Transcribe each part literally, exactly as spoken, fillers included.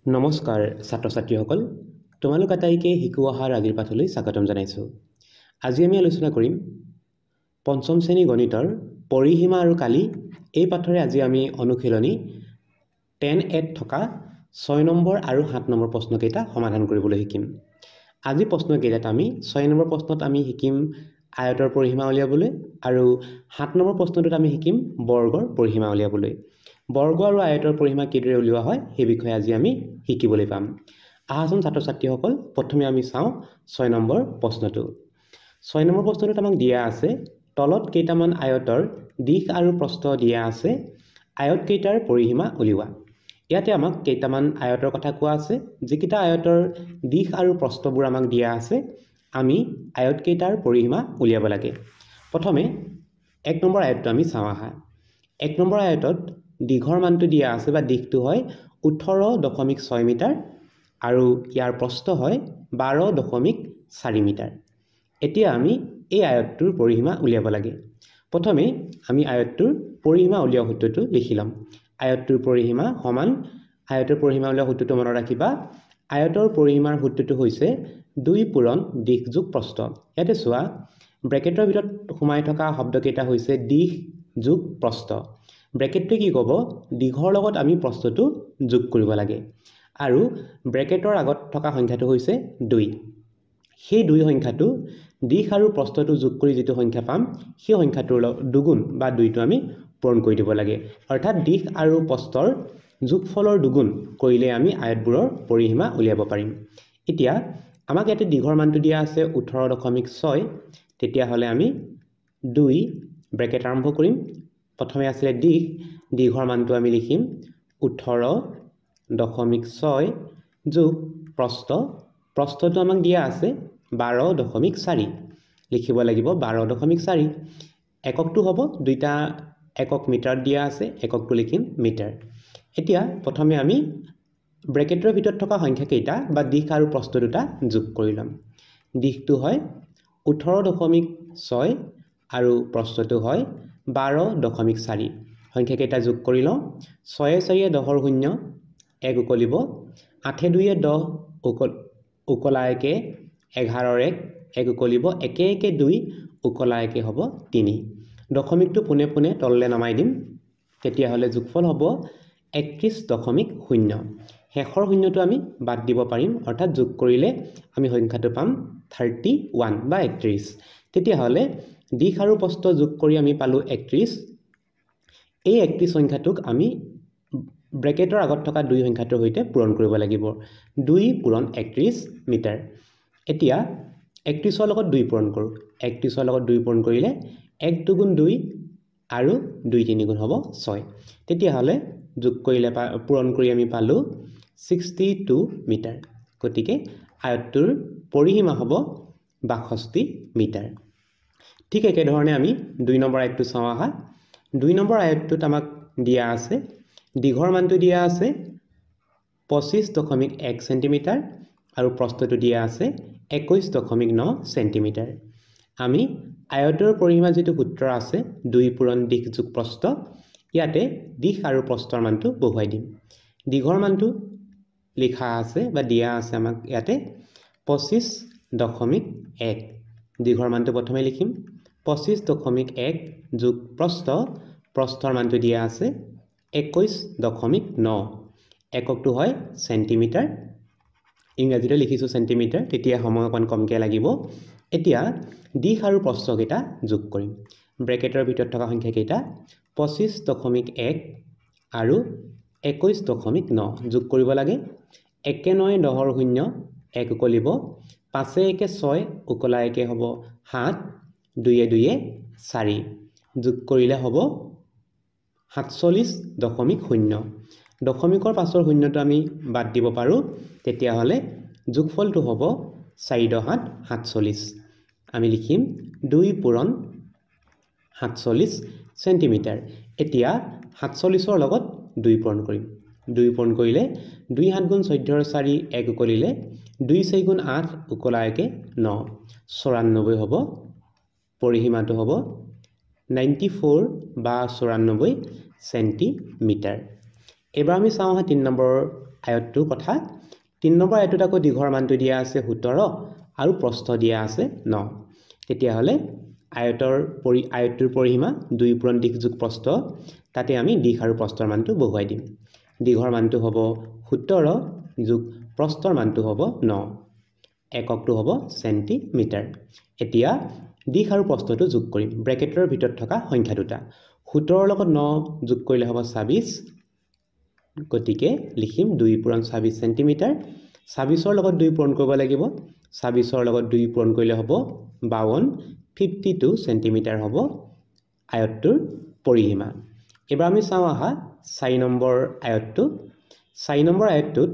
নমস্কাৰ ছাত্ৰ ছাত্ৰীসকল তোমালোক আটাইকে শিকু অহাৰ আজিৰ পাঠলৈ স্বাগতম জনাইছো। আজি আমি আলোচনা কৰিম পঞ্চম শ্ৰেণী গণিতৰ পৰিসীমা আৰু কালি। এই পাঠৰে আজি আমি অনুশীলনী দহ এত থকা ছয় নম্বৰ আৰু সাত নম্বৰ প্ৰশ্নকেইটা সমাধান কৰিবলৈ শিকিম। আজি প্ৰশ্নকেইটাত আমি ছয় নম্বৰ প্ৰশ্নত আমি শিকিম আয়তৰ পৰিসীমা উলিয়াবলৈ আৰু সাত নম্বৰ প্ৰশ্নটোত আমি শিকিম বৰ্গৰ পৰিসীমা উলিয়াবলৈ। বৰ্গ আৰু আয়তৰ পৰিসীমা কিদৰে উলিওৱা হয় সেই বিষয়ে আজি আমি শিকিবলৈ পাম। আহাচোন ছাত্ৰ ছাত্ৰীসকল, প্ৰথমে আমি চাওঁ ছয় নম্বৰ প্ৰশ্নটো। ছয় নম্বৰ প্ৰশ্নটোত আমাক দিয়া আছে তলত কেইটামান আয়তৰ দিশ আৰু প্ৰস্থ দিয়া আছে, আয়ত কেইটাৰ পৰিসীমা উলিওৱা। ইয়াতে আমাক কেইটামান আয়তৰ কথা কোৱা আছে, যিকেইটা আয়তৰ দিশ আৰু প্ৰস্থবোৰ আমাক দিয়া আছে আমি আয়ত কেইটাৰ পৰিসীমা উলিয়াব লাগে। প্ৰথমে এক নম্বৰ আয়তটো আমি চাওঁ আহা। এক নম্বৰ আয়তত দীঘৰ মানটো দিয়া আছে বা দিশটো হয় ওঠৰ দশমিক ছয় মিটাৰ আৰু ইয়াৰ প্ৰস্থ হয় বাৰ দশমিক চাৰি মিটাৰ। এতিয়া আমি এই আয়তটোৰ পৰিসীমা উলিয়াব লাগে। প্ৰথমে আমি আয়তটোৰ পৰিসীমা উলিওৱা সূত্ৰটো লিখি ল'ম। আয়তটোৰ পৰিসীমা সমান আয়তৰ পৰিসীমা উলিওৱা সূত্ৰটো মনত ৰাখিবা। আয়তৰ পৰিসীমাৰ সূত্ৰটো হৈছে দুই পূৰণ দিশ যোগ প্ৰস্থ। ইয়াতে চোৱা ব্ৰেকেটৰ ভিতৰত সোমাই থকা শব্দকেইটা হৈছে দিশ যোগ প্ৰস্থ। ব্ৰেকেটটোৱে কি ক'ব, দীঘৰ লগত আমি প্ৰস্থটো যোগ কৰিব লাগে আৰু ব্ৰেকেটৰ আগত থকা সংখ্যাটো হৈছে দুই। সেই দুই সংখ্যাটো দিশ আৰু প্ৰস্থটো যোগ কৰি যিটো সংখ্যা পাম সেই সংখ্যাটোৰ দুগুণ বা দুইটো আমি পূৰণ কৰি দিব লাগে। অৰ্থাৎ দিশ আৰু প্ৰস্থৰ যোগফলৰ দুগুণ কৰিলে আমি আয়তবোৰৰ পৰিসীমা উলিয়াব পাৰিম। এতিয়া আমাক ইয়াতে দীঘৰ মানটো দিয়া আছে ওঠৰ দশমিক ছয়, তেতিয়াহ'লে আমি দুই ব্ৰেকেট আৰম্ভ কৰিম। প্ৰথমে আছিলে দিশ, দীঘৰ মানটো আমি লিখিম ওঠৰ দশমিক ছয় যোগ প্ৰস্থ, প্ৰস্থটো আমাক দিয়া আছে বাৰ দশমিক চাৰি, লিখিব লাগিব বাৰ দশমিক চাৰি। এককটো হ'ব দুইটা একক মিটাৰত দিয়া আছে, এককটো লিখিম মিটাৰ। এতিয়া প্ৰথমে আমি ব্ৰেকেটৰ ভিতৰত থকা সংখ্যাকেইটা বা দিশ আৰু প্ৰস্থ দুটা যোগ কৰি ল'ম। দিশটো হয় ওঠৰ দশমিক ছয় আৰু প্ৰস্থটো হয় বাৰ দশমিক চাৰি। সংখ্যাকেইটা যোগ কৰি লওঁ। ছয়ে চাৰিয়ে দহৰ শূন্য, এক উকলিব। আঠে দুয়ে দহ, উকল উকলা একে এঘাৰৰ এক, এক উকলিব। একে একে দুই, উকলা একে হ'ব তিনি। দশমিকটো পোনে পোনে তললৈ নমাই দিম, তেতিয়াহ'লে যোগফল হ'ব একত্ৰিছ দশমিক শূন্য। শেষৰ শূন্যটো আমি বাদ দিব পাৰিম, অৰ্থাৎ যোগ কৰিলে আমি সংখ্যাটো পাম থাৰ্টি ওৱান বা একত্ৰিছ। তেতিয়াহ'লে দিশ আৰু প্ৰস্থ যোগ কৰি আমি পালোঁ একত্ৰিছ। এই একত্ৰিছ সংখ্যাটোক আমি ব্ৰেকেটৰ আগত থকা দুই সংখ্যাটোৰ সৈতে পূৰণ কৰিব লাগিব। দুই পূৰণ একত্ৰিছ মিটাৰ। এতিয়া একত্ৰিছৰ লগত দুই পূৰণ কৰোঁ। একত্ৰিছৰ লগত দুই পূৰণ কৰিলে এক দুগুণ দুই আৰু দুই তিনিগুণ হ'ব ছয়। তেতিয়াহ'লে যোগ কৰিলে পূৰণ কৰি আমি পালোঁ ছিক্সটি টু মিটাৰ। গতিকে আয়তটোৰ পৰিসীমা হ'ব বাষষ্ঠি মিটাৰ। ঠিক একেধৰণে আমি দুই নম্বৰ আয়তটো চাওঁ আহা। দুই নম্বৰ আয়তটোত আমাক দিয়া আছে দীঘৰ মানটো দিয়া আছে পঁচিছ দশমিক এক চেণ্টিমিটাৰ আৰু প্ৰস্থটো দিয়া আছে একৈছ দশমিক ন চেণ্টিমিটাৰ। আমি আয়তৰ পৰিসীমা যিটো সূত্ৰ আছে দুই পূৰণ দিশ যোগ প্ৰস্থ, ইয়াতে দিশ আৰু প্ৰস্থৰ মানটো বহুৱাই দিম। দীঘৰ মানটো লিখা আছে বা দিয়া আছে আমাক ইয়াতে পঁচিছ দশমিক এক। দীঘৰ মানটো প্ৰথমে লিখিম পঁচিছ দশমিক এক যোগ প্ৰস্থ, প্ৰস্থৰ মানটো দিয়া আছে একৈছ দশমিক ন। এককটো হয় চেণ্টিমিটাৰ, ইংৰাজীতে লিখিছোঁ চেণ্টিমিটাৰ, তেতিয়া সময় অকণ কমকৈ লাগিব। এতিয়া দিশ আৰু প্ৰস্থকেইটা যোগ কৰিম। ব্ৰেকেটৰ ভিতৰত থকা সংখ্যাকেইটা পঁচিছ দশমিক এক আৰু একৈছ দশমিক ন যোগ কৰিব লাগে। একে নয় দহৰ শূন্য, এক উকলিব। পাঁচে একে ছয়, উকলা একে হ'ব সাত, দুয়ে দুয়ে চাৰি। যোগ কৰিলে হ'ব সাতচল্লিছ দশমিক শূন্য। দশমিকৰ পাছৰ শূন্যটো আমি বাদ দিব পাৰোঁ, তেতিয়াহ'লে যোগফলটো হ'ব চাৰি দহ সাত, সাতচল্লিছ। আমি লিখিম দুই পূৰণ সাতচল্লিছ চেণ্টিমিটাৰ। এতিয়া সাতচল্লিছৰ লগত দুই পূৰণ কৰিম। দুই পূৰণ কৰিলে দুই সাত গুণ চৈধ্যৰ চাৰি, এক উকলিলে। দুই চাৰি গুণ আঠ, উকলা একে ন, চৌৰান্নব্বৈ হ'ব। পৰিসীমাটো হ'ব নাইণ্টি ফ'ৰ বা চৌৰান্নব্বৈ চেণ্টিমিটাৰ। এবাৰ আমি চাওঁ আহা তিনি নম্বৰ আয়তটোৰ কথা তিন নম্বৰ আয়তটোত আকৌ দীঘৰ মানটো দিয়া আছে সোতৰ আৰু প্ৰস্থ দিয়া আছে ন তেতিয়া হলে আয়তৰ পৰি আয়তটোৰ পৰিসীমা দুই পূৰণ দিশ যোগ প্ৰস্থ তাতে আমি দিশ আৰু প্ৰস্থৰ মানটো বহুৱাই দিম দীঘৰ মানটো হ'ব সোতৰ যোগ প্ৰস্থৰ মানটো হ'ব ন এককটো হ'ব সেন্টিমিটাৰ এতিয়া দিশ আৰু প্ৰস্থটো যোগ কৰিম ব্ৰেকেটৰ ভিতৰত থকা সংখ্যা দুটা সোতৰ লগত ন যোগ কৰিলে হ'ব ছাব্বিছ গতিকে লিখিম দুই পূৰণ ছাব্বিছ সেন্টিমিটাৰ ছাব্বিছৰ লগত দুই পূৰণ কৰিব লাগিব ছাব্বিছৰ লগত দুই পূৰণ কৰিলে হ'ব বাৱন্ন বাৱন্ন সেন্টিমিটাৰ হ'ব আয়তটোৰ পৰিসীমা এবাৰ আমি চাওঁ আহা চাৰি নম্বৰ আয়তটো চাৰি নম্বৰ আয়তটোত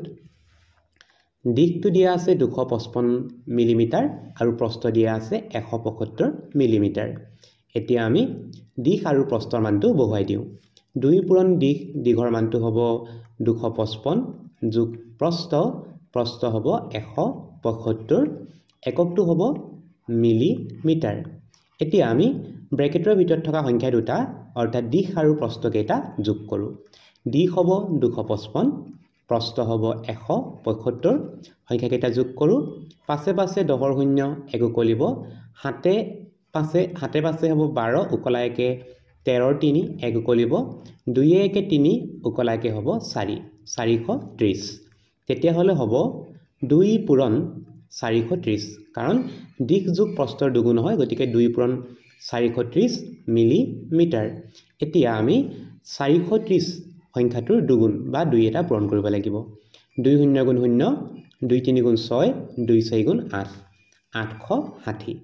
দিশটো দিয়া আছে দুশ পঁচপন্ন মিলিমিটাৰ আৰু প্ৰস্থ দিয়া আছে এশ পঁয়সত্তৰ মিলিমিটাৰ এতিয়া আমি দিশ আৰু প্ৰস্থৰ মানটো বহুৱাই দিওঁ দুই পূৰণ দিশ দীঘৰ মানটো হ'ব দুশ পঁচপন্ন যোগ প্ৰস্থ প্ৰস্থ হ'ব এশ পঁয়সত্তৰ এককটো হ'ব মিলিমিটাৰ এতিয়া আমি ব্ৰেকেটৰ ভিতৰত থকা সংখ্যা দুটা অৰ্থাৎ দিশ আৰু প্ৰস্থ কেইটা যোগ কৰোঁ দিশ হ'ব দুশ পঁচপন্ন প্ৰস্থ হ'ব এশ পঁয়সত্তৰ সংখ্যা কেইটা যোগ কৰোঁ পাছে পাছে দহৰ শূন্য এক উকলিব হাতে পাছে হাতে পাছে হ'ব বাৰ উকলাইকে তেৰৰ তিনি এক উকলিব দুইয়ে একে তিনি উকলাইকে হ'ব চাৰি চাৰিশ ত্ৰিছ তেতিয়াহ'লে হ'ব দুই পূৰণ চাৰিশ ত্ৰিছ কাৰণ দিশ যোগ প্ৰস্থৰ দুগুণ হয় গতিকে দুই পূৰণ চাৰিশ ত্ৰিছ মিলিমিটাৰ এতিয়া আমি চাৰিশ ত্ৰিছ সংখ্যাটোৰ দুগুণ বা দুই এটা পূৰণ কৰিব লাগিব দুই শূন্য গুণ শূন্য দুই তিনি গুণ ছয় দুই চাৰি গুণ আঠ আঠশ ষাঠি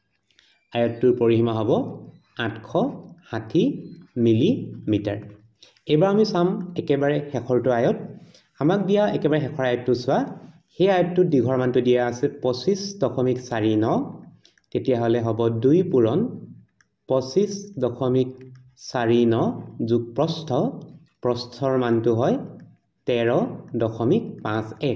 আয়তটোৰ পৰিসীমা হ'ব আঠশ ষাঠি মিলিমিটাৰ এবাৰ আমি চাম একেবাৰে শেষৰটো আয়ত আমাক দিয়া একেবাৰে শেষৰ আয়তটো চোৱা সেই আয়তটোৰ দীঘৰ মানটো দিয়া আছে পঁচিছ দশমিক চাৰি ন তেতিয়াহ'লে হ'ব দুই পূৰণ পঁচিছ দশমিক চাৰি ন যোগ প্ৰস্থ প্ৰস্থৰ মানটো হয় তেৰ দশমিক পাঁচ এক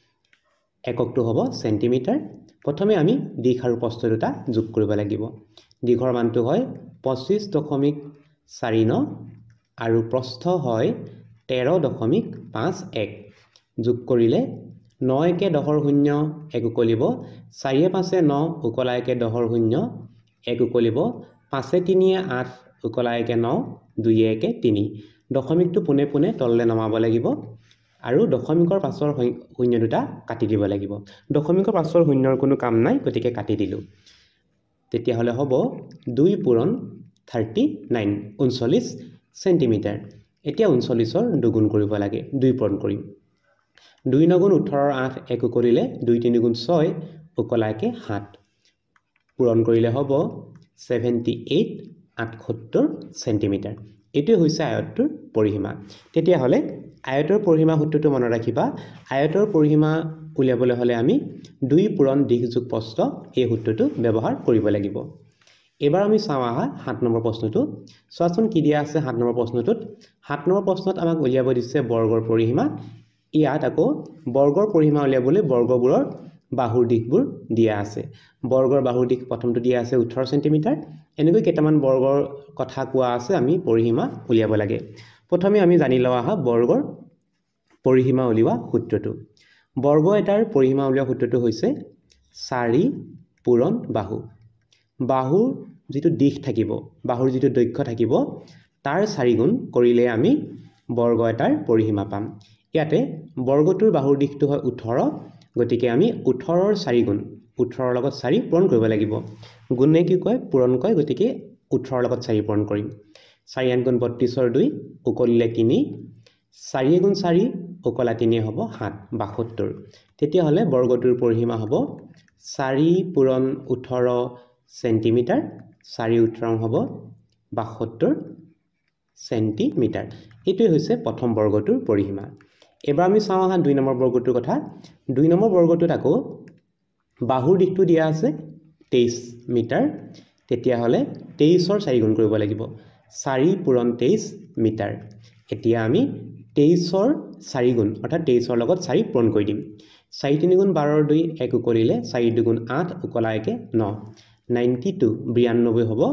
এককটো হ'ব সেন্টিমিটাৰ প্ৰথমে আমি দিশ আৰু প্ৰস্থ দুটা যোগ কৰিব লাগিব দীঘৰ মানটো হয় পঁচিছ দশমিক চাৰি ন আৰু প্ৰস্থ হয় তেৰ দশমিক পাঁচ এক যোগ কৰিলে ন একে দহৰ শূন্য এক উকলিব চাৰিয়ে পাঁচে ন উকলাইকে দহৰ শূন্য এক উকলিব পাঁচে তিনিয়ে আঠ উকলাইকে ন দুইয়ে একে তিনি দশমিকটো পোনে পোনে তললৈ নমাব লাগিব আৰু দশমিকৰ পাছৰ শূন্য দুটা কাটি দিব লাগিব দশমিকৰ পাছৰ শূন্যৰ কোনো কাম নাই গতিকে কাটি দিলোঁ তেতিয়াহ'লে হ'ব দুই পূৰণ থাৰ্টি নাইন ঊনচল্লিছ সেন্টিমিটাৰ এতিয়া ঊনচল্লিছৰ দুগুণ কৰিব লাগে দুই পূৰণ কৰিম দুই নগুণ ওঠৰৰ আঠ এক উকলিলে দুই তিনি গুণ ছয় উকলাইকে সাত পূৰণ কৰিলে হ'ব ছেভেণ্টি এইট আঠসত্তৰ সেন্টিমিটাৰ এইটোৱে হৈছে আয়তটোৰ পৰিসীমা তেতিয়াহ'লে আয়তৰ পৰিসীমা সূত্ৰটো মনত ৰাখিবা আয়তৰ পৰিসীমা উলিয়াবলৈ হ'লে আমি দুই পূৰণ দিশ যোগ প্ৰস্থ এই সূত্ৰটো ব্যৱহাৰ কৰিব লাগিব এবাৰ আমি চাওঁ আহা সাত নম্বৰ প্ৰশ্নটো চোৱাচোন কি দিয়া আছে সাত নম্বৰ প্ৰশ্নটোত সাত নম্বৰ প্ৰশ্নত আমাক উলিয়াব দিছে বৰ্গৰ পৰিসীমা ইয়াত আকৌ বৰ্গৰ পৰিসীমা উলিয়াবলৈ বৰ্গবোৰৰ বাহুৰ দিশবোৰ দিয়া আছে বৰ্গৰ বাহুৰ দিশ প্ৰথমটো দিয়া আছে ওঠৰ সেন্টিমিটাৰ এনেকৈ কেইটামান বৰ্গৰ কথা কোৱা আছে আমি পৰিসীমা উলিয়াব লাগে প্ৰথমে আমি জানি লওঁ আহা বৰ্গৰ পৰিসীমা উলিওৱা সূত্ৰটো বৰ্গ এটাৰ পৰিসীমা উলিওৱা সূত্ৰটো হৈছে চাৰি পূৰণ বাহু বাহুৰ যিটো দিশ থাকিব বাহুৰ যিটো দৈৰ্ঘ্য থাকিব তাৰ চাৰি গুণ কৰিলে আমি বৰ্গ এটাৰ পৰিসীমা পাম ইয়াতে বৰ্গটোৰ বাহুৰ দিশটো হয় ওঠৰ গতিকে আমি ওঠৰৰ চাৰি গুণ ওঠৰৰ লগত চাৰি পূৰণ কৰিব লাগিব গুণে কি কয় পূৰণ কয় গতিকে ওঠৰৰ লগত চাৰি পূৰণ কৰিম চাৰি আঠ গুণ বত্ৰিছৰ দুই উকলিলে তিনি চাৰি গুণ চাৰি উকলা তিনি হ'ব সাত বাসত্তৰ তেতিয়াহ'লে বৰ্গটোৰ পৰিসীমা হ'ব চাৰি পূৰণ ওঠৰ সেন্টিমিটাৰ চাৰি ওঠৰ হ'ব বাসত্তৰ সেন্টিমিটাৰ এইটোৱে হৈছে প্ৰথম বৰ্গটোৰ পৰিসীমা এবাৰ আমি চাওঁ আহা দুই নম্বৰ বৰ্গটোৰ কথা দুই নম্বৰ বৰ্গটোত আকৌ বাহুৰ দিশটো দিয়া আছে তেইছ মিটাৰ তেতিয়াহ'লে তেইছৰ চাৰি গুণ কৰিব লাগিব চাৰি পূৰণ তেইছ মিটাৰ এতিয়া আমি তেইছৰ চাৰি গুণ অৰ্থাৎ তেইছৰ লগত চাৰি পূৰণ কৰি দিম চাৰি তিনি গুণ বাৰৰ দুই এক উকলিলে চাৰি দুগুণ আঠ উকলা একে ন নাইণ্টি টু বিৰান্নব্বৈ হ'ব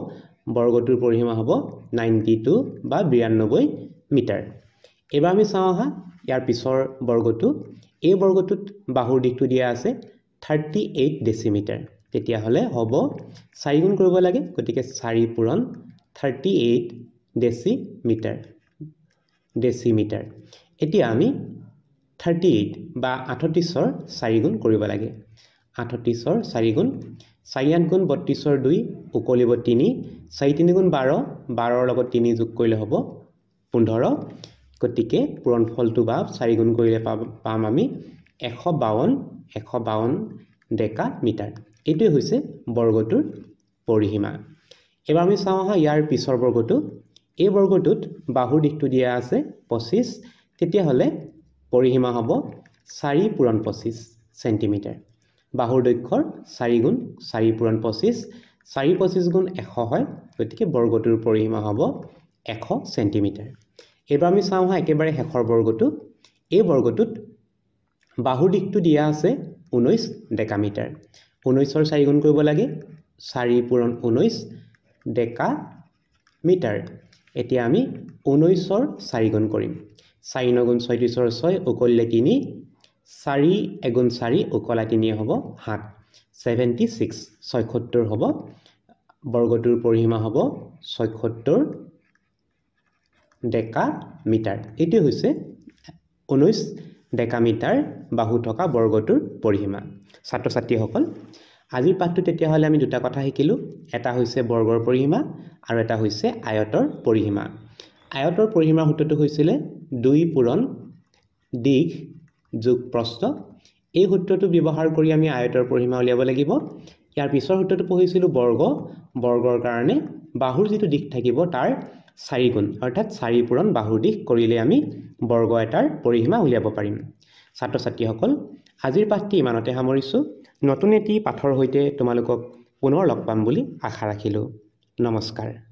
বৰ্গটোৰ পৰিসীমা হ'ব নাইণ্টি টু বা বিৰান্নব্বৈ মিটাৰ এবাৰ আমি চাওঁ আহা ইয়াৰ পিছৰ বৰ্গটো এই বৰ্গটোত বাহুৰ দিশটো দিয়া আছে থাৰ্টি এইট ডেচিমিটাৰ তেতিয়াহ'লে হ'ব চাৰি গুণ কৰিব লাগে গতিকে চাৰি পূৰণ থাৰ্টি এইট ডেচিমিটাৰ ডেচিমিটাৰ এতিয়া আমি থাৰ্টি এইট বা আঠত্ৰিছৰ চাৰি গুণ কৰিব লাগে আঠত্ৰিছৰ চাৰি গুণ চাৰি আঠ গুণ বত্ৰিছৰ দুই উকলিব তিনি চাৰি তিনি গুণ বাৰ বাৰৰ লগত তিনি যোগ কৰিলে হ'ব পোন্ধৰ গতিকে পূৰণফলটো বা চাৰি গুণ কৰিলে পাম আমি এশ বাৱন্ন এশ বাৱন্ন ডেকা মিটাৰ এইটোৱে হৈছে বৰ্গটোৰ পৰিসীমা এবাৰ আমি চাওঁ আহা ইয়াৰ পিছৰ বৰ্গটো এই বৰ্গটোত বাহুৰ দিশটো দিয়া আছে পঁচিছ তেতিয়াহ'লে পৰিসীমা হ'ব চাৰি পূৰণ পঁচিছ চেণ্টিমিটাৰ বাহুৰ দৈৰ্ঘ্যৰ চাৰি গুণ চাৰি পূৰণ পঁচিছ চাৰি পঁচিছ গুণ এশ হয় গতিকে বৰ্গটোৰ পৰিসীমা হ'ব এশ চেণ্টিমিটাৰ এবাৰ আমি চাওঁ হা একেবাৰে শেষৰ বৰ্গটো এই বৰ্গটোত বাহুৰ দিশটো দিয়া আছে ঊনৈছ ডেকা মিটাৰ ঊনৈছৰ চাৰি গুণ কৰিব লাগে চাৰি পূৰণ ঊনৈছ ডেকা মিটাৰ এতিয়া আমি ঊনৈছৰ চাৰি গুণ কৰিম চাৰি নগুণ ছয়ত্ৰিছৰ ছয় উকলিলে তিনি চাৰি এগুণ চাৰি উকলা তিনিয়ে হ'ব সাত ছেভেণ্টি ছিক্স ছয়সত্তৰ হ'ব বৰ্গটোৰ পৰিসীমা হ'ব ছয়সত্তৰ ডেকা মিটাৰ এইটোৱে হৈছে ঊনৈছ ডেকা মিটাৰ বাহু থকা বৰ্গটোৰ পৰিসীমা ছাত্ৰ ছাত্ৰীসকল আজিৰ পাঠটো তেতিয়াহ'লে আমি দুটা কথা শিকিলোঁ এটা হৈছে বৰ্গৰ পৰিসীমা আৰু এটা হৈছে আয়তৰ পৰিসীমা আয়তৰ পৰিসীমাৰ সূত্ৰটো হৈছিলে দুই পূৰণ দিশ যোগ প্ৰস্থ এই সূত্ৰটো ব্যৱহাৰ কৰি আমি আয়তৰ পৰিসীমা উলিয়াব লাগিব ইয়াৰ পিছৰ সূত্ৰটো পঢ়িছিলোঁ বৰ্গ বৰ্গৰ কাৰণে বাহুৰ যিটো দিশ থাকিব তাৰ চাৰি গুণ অৰ্থাৎ চাৰি পূৰণ বাহুৰ দিশ কৰিলে আমি বৰ্গ এটাৰ পৰিসীমা উলিয়াব পাৰিম ছাত্ৰ ছাত্ৰীসকল আজিৰ পাঠটি ইমানতে সামৰিছোঁ নতুন এটি পাঠৰ সৈতে তোমালোকক পুনৰ লগ পাম বুলি আশা ৰাখিলোঁ নমস্কাৰ।